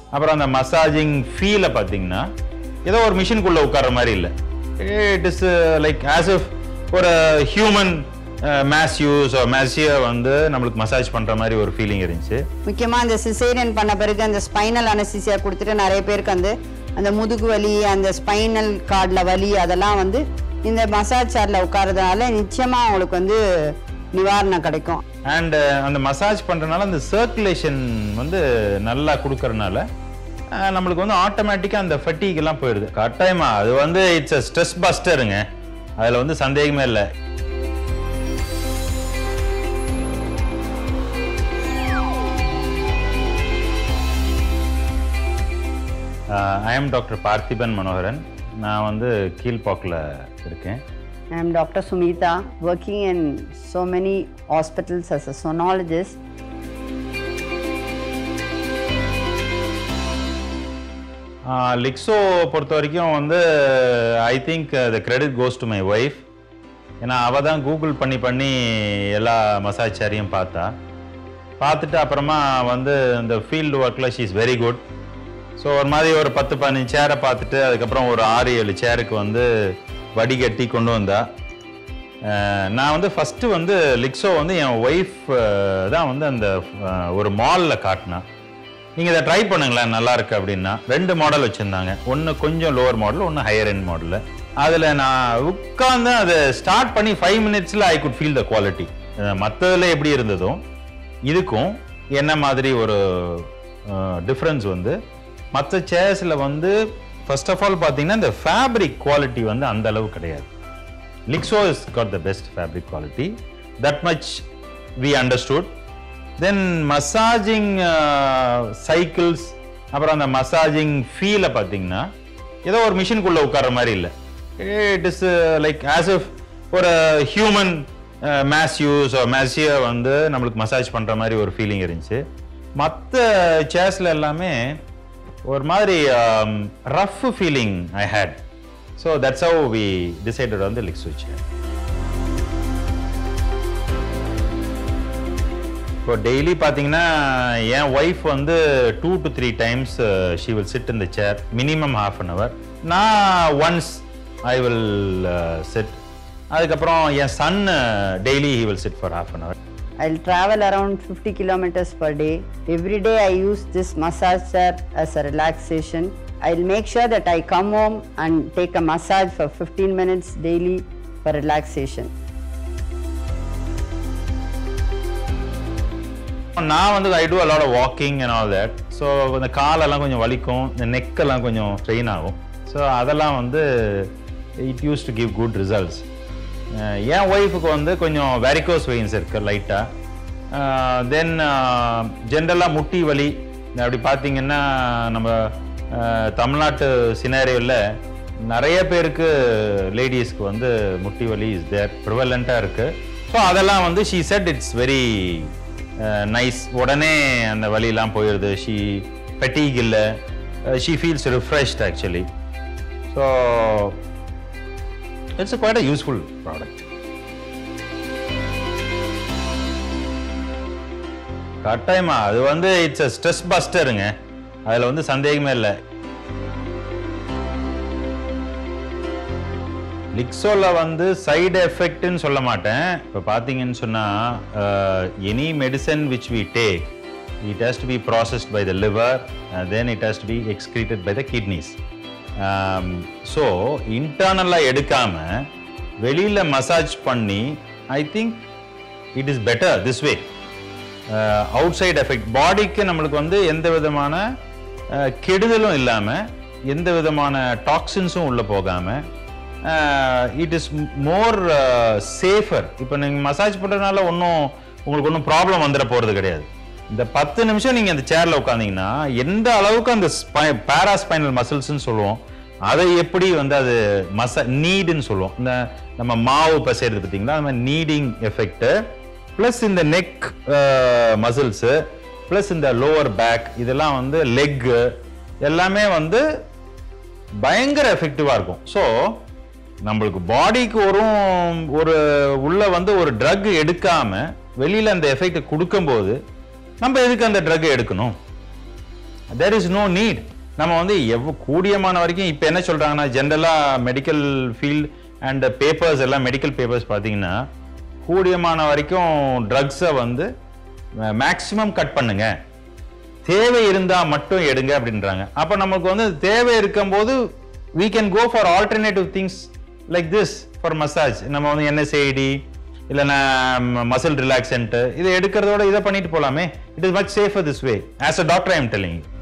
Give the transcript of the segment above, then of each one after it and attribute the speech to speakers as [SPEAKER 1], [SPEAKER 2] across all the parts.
[SPEAKER 1] அப்புறம் அந்த மசாஜிங் ஃபீலை பார்த்தீங்கன்னா ஏதோ ஒரு மிஷினுக்குள்ளே உட்கார்ற மாதிரி இல்லை. It is like as if ஒரு ஹியூமன் மேஸ்யூஸ் மேசியை வந்து நம்மளுக்கு மசாஜ் பண்ணுற மாதிரி ஒரு ஃபீலிங் இருந்துச்சு.
[SPEAKER 2] முக்கியமாக அந்த சிசேரியன் பண்ண பிறகு அந்த ஸ்பைனல் அனஸ்தீசியா கொடுத்துட்டு நிறைய பேருக்கு அந்த முதுகு வலி, அந்த ஸ்பைனல் கார்டில் வலி அதெல்லாம் வந்து இந்த மசாஜ் சேரில் உட்காரதுனால நிச்சயமாக அவங்களுக்கு நிவாரணம் கிடைக்கும்.
[SPEAKER 1] அண்ட் அந்த மசாஜ் பண்ணுறதுனால அந்த சர்க்குலேஷன் நல்லா கொடுக்கறதுனால நம்மளுக்கு ஆட்டோமேட்டிக்காக அந்த ஃபட்டிக் எல்லாம் போயிடுது. கட்டாயமா அது இட்ஸ் அ ஸ்ட்ரெஸ் பஸ்டருங்க, அதில் சந்தேகமே இல்லை. I am DR.PRATHIBAN Manoharan. நான் கீழ்பாக்கில் இருக்கேன்.
[SPEAKER 2] I am Dr. Sumita, working in so many hospitals as a sonologist.
[SPEAKER 1] Lixo பொறுத்த வரைக்கும் I think the credit goes to my wife. ஏன்னா அவள் தான் கூகுள் பண்ணி எல்லா மசாஜ் சேரையும் பார்த்துட்டு அப்புறமா அந்த ஃபீல்டு ஒர்க்கில் she is very good. So ஒரு மாதிரி ஒரு 10-15 சேரை பார்த்துட்டு அதுக்கப்புறம் ஒரு 6-7 சேருக்கு வடிகட்டி கொண்டு வந்தா. நான் ஃபஸ்ட்டு லிக்ஸோ என் ஒய்ஃப் தான் அந்த ஒரு மாலில் காட்டினா. நீங்கள் இதை ட்ரை பண்ணுங்களேன் நல்லா இருக்கு அப்படின்னா. 2 மாடல் வச்சுருந்தாங்க, ஒன்று கொஞ்சம் லோவர் மாடல், ஒன்று ஹையர் எண்ட் மாடலில். அதில் நான் உட்காந்து அதை ஸ்டார்ட் பண்ணி 5 மினிட்ஸில் I could feel the quality. மற்றதில் எப்படி இருந்ததும் இதுக்கும் என்ன மாதிரி ஒரு டிஃப்ரென்ஸ் மற்ற சேர்ஸில் ஃபர்ஸ்ட் ஆஃப் ஆல் பார்த்தீங்கன்னா இந்த ஃபேப்ரிக் குவாலிட்டி அந்த அளவு கிடையாது. Lixo is got the best fabric quality, that much we understood. Then massaging cycles, அப்புறம் அந்த மசாஜிங் ஃபீலை பார்த்தீங்கன்னா ஏதோ ஒரு மிஷினுக்குள்ளே உட்கார்ற மாதிரி இல்லை. It is like as if ஒரு ஹியூமன் மேஸ்யூஸ் மேசியை நம்மளுக்கு மசாஜ் பண்ணுற மாதிரி ஒரு ஃபீலிங் இருந்துச்சு. மற்ற சேர்ஸில் எல்லாமே ஒரு மாதிரி rough feeling I hate. So that's how we decided on the Lixo chair. இப்போ டெய்லி பார்த்தீங்கன்னா என் wife 2 to 3 times she will sit in the chair, minimum ½ an hour. நான் ஒன்ஸ் ஐ வில் சிட். அதுக்கப்புறம் என் son daily he will sit for ½ an hour.
[SPEAKER 2] I'll travel around 50 kilometers per day. Every day I use this massage chair as a relaxation. I'll make sure that I come home and take a massage for 15 minutes daily for relaxation.
[SPEAKER 1] நான் I do a lot of walking and all that. So இந்த காலெல்லாம் கொஞ்சம் வலிக்கும், இந்த நெக்கெல்லாம் கொஞ்சம் strain ஆகும். So அதெல்லாம் it used to give good results. என் ஒய்ஃபுக்கு கொஞ்சம் வெரிகோஸ் வெயின்ஸ் இருக்குது லைட்டாக. தென் ஜென்ரலாக முட்டி வலி. அப்படி பார்த்தீங்கன்னா நம்ம தமிழ்நாட்டு சினாரியோவில் நிறைய பேருக்கு லேடிஸ்க்கு முட்டி வலி இஸ் தேர், ப்ரிவலண்ட்டாக இருக்குது. ஸோ அதெல்லாம் she said it's very nice. உடனே அந்த வலியெல்லாம் போயிடுது. ஷீ ஃபெட்டிக் இல்லை, she feels refreshed actually. So it's quite a useful product. கட்டாயமா அது இட்ஸ் a stress busterங்க, அதில் சந்தேகமே இல்லை. லிக்ஸோவில் சைடு எஃபெக்ட்னு சொல்ல மாட்டேன். இப்போ பார்த்தீங்கன்னு சொன்னால் any medicine which we take, it has to be processed by the liver, then it has to be excreted by the kidneys. So இன்டர்னலாக எடுக்காமல் வெளியில் மசாஜ் பண்ணி I think it is better this way. Outside effect பாடிக்கு நம்மளுக்கு எந்த விதமான கெடுதலும் இல்லாமல், எந்த விதமான டாக்ஸின்ஸும் உள்ளே போகாமல், இட் இஸ் மோர் சேஃபர். இப்போ நீங்கள் மசாஜ் பண்ணுறதுனால உங்களுக்கு ஒன்றும் ப்ராப்ளம் வந்துட போகிறது கிடையாது. இந்த 10 நிமிஷம் நீங்கள் அந்த சேரில் உட்காந்தீங்கன்னா எந்த அளவுக்கு அந்த பேராஸ்பைனல் மசில்ஸ்ன்னு சொல்லுவோம், அதை எப்படி அது நீடுன்னு சொல்லுவோம். இந்த நம்ம மாவு பசைறது பார்த்தீங்களா, அந்த மாதிரி நீடிங் எஃபெக்ட்டு ப்ளஸ் இந்த நெக் மசில்ஸு ப்ளஸ் இந்த லோவர் பேக் இதெல்லாம் லெக்கு எல்லாமே பயங்கர எஃபெக்டிவாக இருக்கும். ஸோ நம்மளுக்கு பாடிக்கு ஒரு உள்ள ஒரு ட்ரக் எடுக்காமல் வெளியில் அந்த எஃபெக்டை கொடுக்கும்போது நம்ம எதுக்கு அந்த ட்ரக் எடுக்கணும்? there is no need. நம்ம வந்து கூடியமான வரைக்கும் இப்போ என்ன சொல்றாங்கன்னா ஜென்ரலாக மெடிக்கல் ஃபீல்ட் அண்ட் பேப்பர்ஸ் எல்லாம் மெடிக்கல் பேப்பர்ஸ் பார்த்தீங்கன்னா கூடியமான வரைக்கும் ட்ரக்ஸை வந்து மேக்ஸிமம் கட் பண்ணுங்க, தேவை இருந்தால் மட்டும் எடுங்க அப்படின்றாங்க. அப்போ நமக்கு வந்து தேவை இருக்கும்போது we can go for alternative things like this for massage. நம்ம வந்து NSAID இல்லைன்னா மசில் ரிலாக்ஸன்ட் இதை எடுக்கிறதோட இதை பண்ணிட்டு போகலாமே. It is much safer this way. As a doctor I am telling you.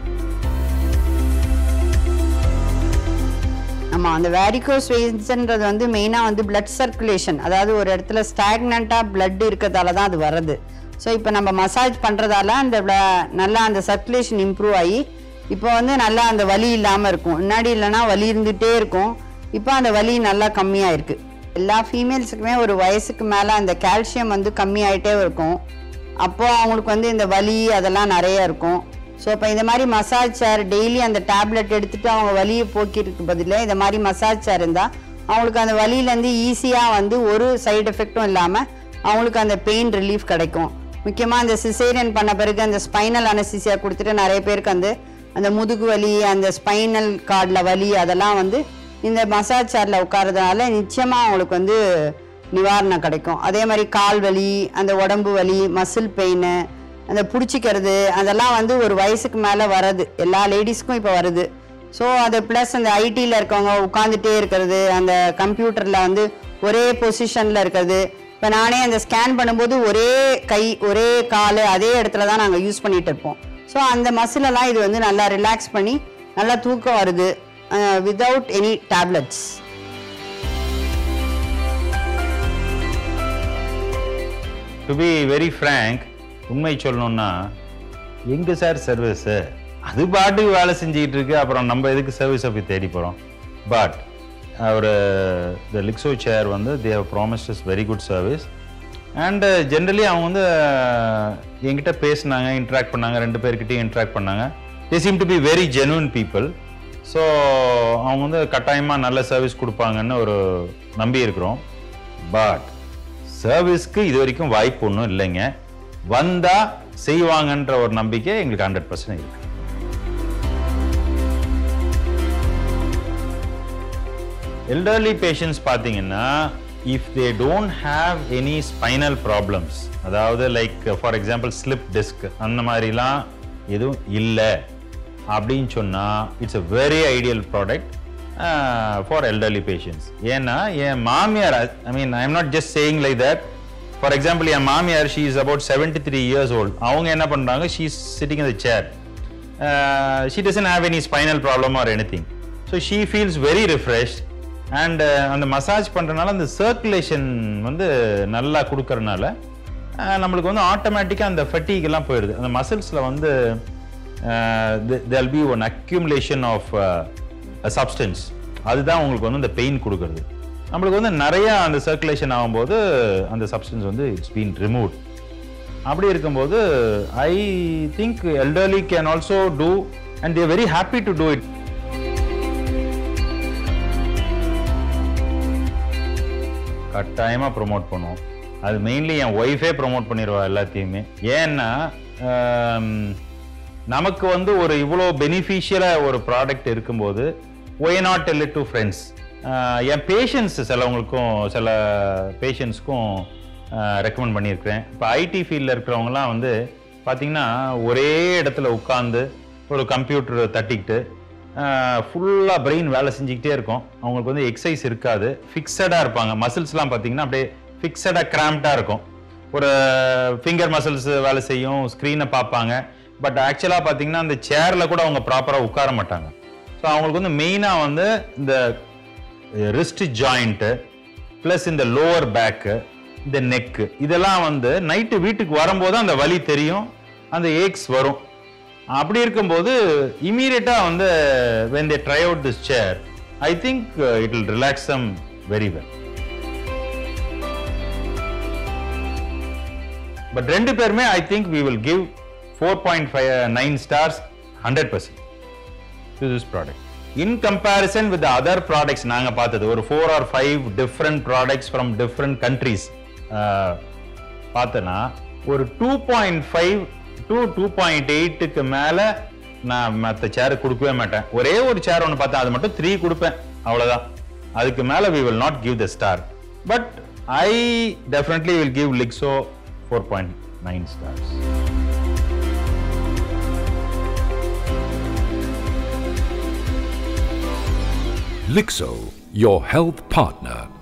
[SPEAKER 2] ஆமாம், அந்த வேரிகோஸ் வெயின்ஸ்ன்றது வந்து மெயினாக வந்து பிளட் சர்க்குலேஷன், அதாவது ஒரு இடத்துல ஸ்டாக்னண்ட்டாக பிளட் இருக்கிறதால தான் அது வருது. ஸோ இப்போ நம்ம மசாஜ் பண்ணுறதால அந்த நல்லா அந்த சர்க்குலேஷன் இம்ப்ரூவ் ஆகி இப்போ வந்து நல்லா அந்த வலி இல்லாமல் இருக்கும். முன்னாடி இல்லைன்னா வலி இருந்துகிட்டே இருக்கும், இப்போ அந்த வலி நல்லா கம்மியாக இருக்குது. எல்லா ஃபீமேல்ஸுக்குமே ஒரு வயசுக்கு மேலே அந்த கால்சியம் வந்து கம்மியாயிட்டே இருக்கும். அப்போது அவங்களுக்கு வந்து இந்த வலி அதெல்லாம் நிறைய இருக்கும். ஸோ இப்போ இந்த மாதிரி மசாஜ் சேர் டெய்லி அந்த டேப்லெட் எடுத்துகிட்டு அவங்க வலியை போக்கிருக்கு பதிலாக இந்த மாதிரி மசாஜ் சேர் இருந்தால் அவங்களுக்கு அந்த வலியிலேருந்து ஈஸியாக வந்து ஒரு சைடு எஃபெக்டும் இல்லாமல் அவங்களுக்கு அந்த பெயின் ரிலீஃப் கிடைக்கும். முக்கியமாக அந்த சிசேரியன் பண்ண பிறகு அந்த ஸ்பைனல் அனஸ்தீசியா கொடுத்துட்டு நிறைய பேருக்கு வந்து அந்த முதுகு வலி, அந்த ஸ்பைனல் கார்டில் வலி அதெல்லாம் வந்து இந்த மசாஜ் சேரில் உட்காரதுனால நிச்சயமாக அவங்களுக்கு வந்து நிவாரணம் கிடைக்கும். அதே மாதிரி கால் வலி, அந்த உடம்பு வலி, மசில் பெயின், அந்த பிடிச்சிக்கிறது அதெல்லாம் வந்து ஒரு வயசுக்கு மேலே வர்றது எல்லா லேடிஸ்க்கும் இப்போ வருது. ஸோ அது ப்ளஸ் அந்த ஐடியில் இருக்கவங்க உட்காந்துட்டே இருக்கிறது, அந்த கம்ப்யூட்டரில் வந்து ஒரே பொசிஷனில் இருக்கிறது. இப்போ நானே அந்த ஸ்கேன் பண்ணும்போது ஒரே கை ஒரே கால் அதே இடத்துல தான் நாங்கள் யூஸ் பண்ணிகிட்டு இருப்போம். ஸோ அந்த மசிலெல்லாம் இது வந்து நல்லா ரிலாக்ஸ் பண்ணி நல்லா தூக்கம் வருது without any tablets.
[SPEAKER 1] To be very frank, உண்மை சொல்லணும்னா எங்கே சார் சர்வீஸு, அது பாட்டுக்கு வேலை செஞ்சுக்கிட்டு இருக்கு, அப்புறம் நம்ம எதுக்கு சர்வீஸை போய் தேடி போகிறோம். பட் ஒரு த லிக்ஸோ சேர் வந்து they have promised is very good service. And generally அவங்க வந்து என்கிட்ட பேசினாங்க, இன்ட்ராக்ட் பண்ணாங்க, 2 பேர்கிட்டையும் இன்ட்ராக்ட் பண்ணாங்க. They seem to be very genuine people. So அவங்க வந்து கட்டாயமாக நல்ல சர்வீஸ் கொடுப்பாங்கன்னு ஒரு நம்பி இருக்கிறோம். பட் சர்வீஸ்க்கு இது வரைக்கும் வாய்ப்பு ஒன்றும் இல்லைங்க. வந்தா செய்வாங்கன்ற ஒரு நம்பிக்கை எங்களுக்கு 100% இருக்கு. எல்டர்லி பேஷண்ட்ஸ் பார்த்தீங்கன்னா if they don't have any spinal problems, அதாவது like for example slip disc அந்த மாதிரிலாம் எதுவும் இல்லை அப்படின்னு சொன்னால் it's a very ideal product for elderly patients. ஏன்னா என் மாமியார், I mean I am not just saying like that. For example என் மாமியார், she is about 73 years old. அவங்க என்ன பண்ணுறாங்க, she is sitting in the chair. She doesn't have any spinal problem or anything. So she feels very refreshed. And அந்த massage பண்ணுறதுனால அந்த circulation வந்து நல்லா கொடுக்கறனால நம்மளுக்கு வந்து ஆட்டோமேட்டிக்காக அந்த ஃபட்டிகெல்லாம் போயிடுது. அந்த மசில்ஸில் வந்து there'll be one accumulation of a substance. அதுதான் உங்களுக்கு வந்து அந்த பெயின் கொடுக்கறது. நம்மளுக்கு வந்து நிறையா அந்த சர்க்குலேஷன் ஆகும்போது அந்த சப்ஸ்டன்ஸ் வந்து இட்ஸ் பீன் ரிமூவ். அப்படி இருக்கும்போது I think elderly can also do and they very happy to do it. கட்டாயமாக ப்ரொமோட் பண்ணுவோம். அது மெயின்லி என் ஒய்ஃபே ப்ரொமோட் பண்ணிடுவா எல்லாத்தையுமே. ஏன்னா நமக்கு வந்து ஒரு இவ்வளோ பெனிஃபிஷியலாக ஒரு ப்ராடக்ட் இருக்கும்போது why not tell it to friends? என் பேஷண்ட்ஸ் சில பேஷண்ட்ஸ்க்கும் ரெக்கமெண்ட் பண்ணியிருக்கிறேன். இப்போ ஐடி ஃபீல்டில் இருக்கிறவங்கலாம் வந்து பார்த்திங்கன்னா ஒரே இடத்துல உட்காந்து ஒரு கம்ப்யூட்டர் தட்டிக்கிட்டு ஃபுல்லாக பிரெயின் வேலை செஞ்சுக்கிட்டே இருக்கும். அவங்களுக்கு வந்து எக்ஸசைஸ் இருக்காது, ஃபிக்ஸடாக இருப்பாங்க. மசில்ஸ்லாம் பார்த்திங்கன்னா அப்படியே ஃபிக்ஸடாக கிராம்ப்டாக இருக்கும். ஒரு ஃபிங்கர் மசில்ஸ் வேலை செய்யும், ஸ்க்ரீனை பார்ப்பாங்க. பட் ஆக்சுவலாக பார்த்திங்கன்னா அந்த சேரில் கூட அவங்க ப்ராப்பராக உட்கார மாட்டாங்க. ஸோ அவங்களுக்கு வந்து மெயினாக வந்து இந்த ரிஸ்ட் ஜாயிண்ட்டு ப்ளஸ் இந்த லோவர் பேக்கு, இந்த நெக்கு, இதெல்லாம் வந்து நைட்டு வீட்டுக்கு வரும்போது அந்த வலி தெரியும், அந்த ஏக்ஸ் வரும். அப்படி இருக்கும்போது இமீடியட்டாக வந்து when they try out this chair, I think it will relax them very well. But 2 பேருமே I think we will give 4.9 stars 100% to this product. In comparison with the other products நாங்க பார்த்தது ஒரு 4 or 5 different products from different countries பார்த்தனா ஒரு 2.5 to 2.8க்கு மேல நான் மற்ற சேர் கொடுக்கவே மாட்டேன். ஒரே ஒரு சேர் ஒன்று பார்த்தேன், அது மட்டும் 3 கொடுப்பேன், அவ்வளோதான். அதுக்கு மேலே we will not give the star. But I definitely will give Lixo 4.9 stars.
[SPEAKER 3] Lixo, your health partner.